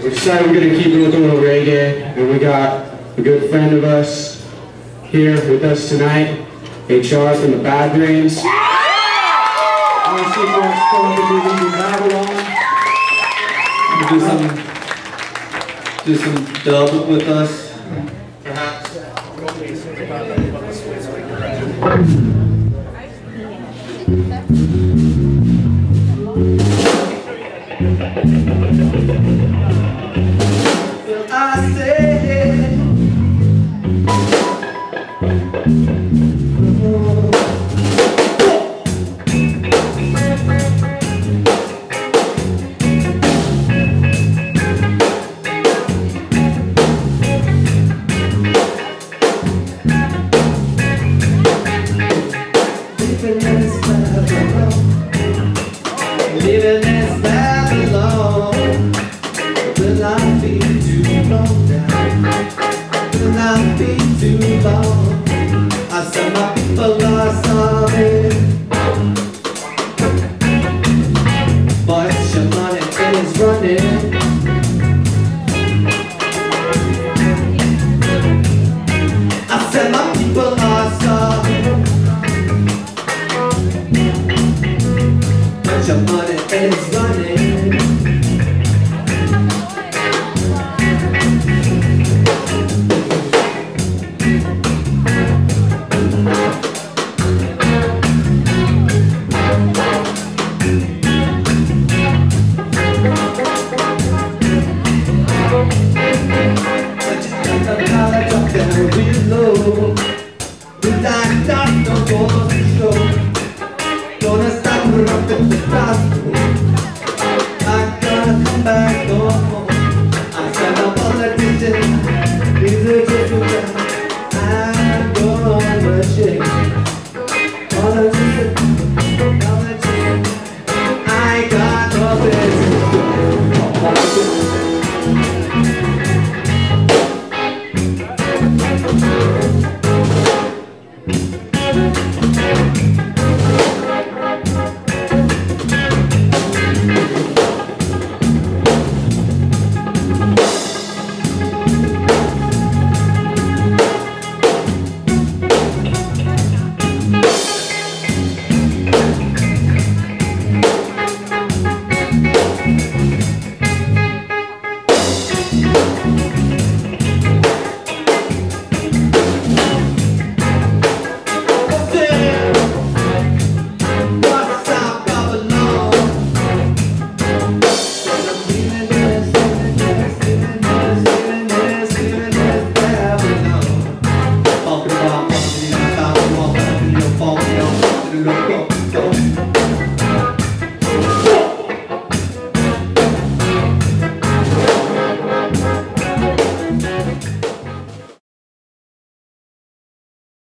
We decided we're going to keep it with a little reggae, and we got a good friend of us here with us tonight, HR from the Bad Brains. I want to see if we're do some dub with us, perhaps. I say, living this Babylon will not be too long down, will not be too long. I said my people are starving, but your money is running. I said my people are starving, your money is running. But you got the collar drop down real low. We like not no more to show. Gonna stop rocking the crowd.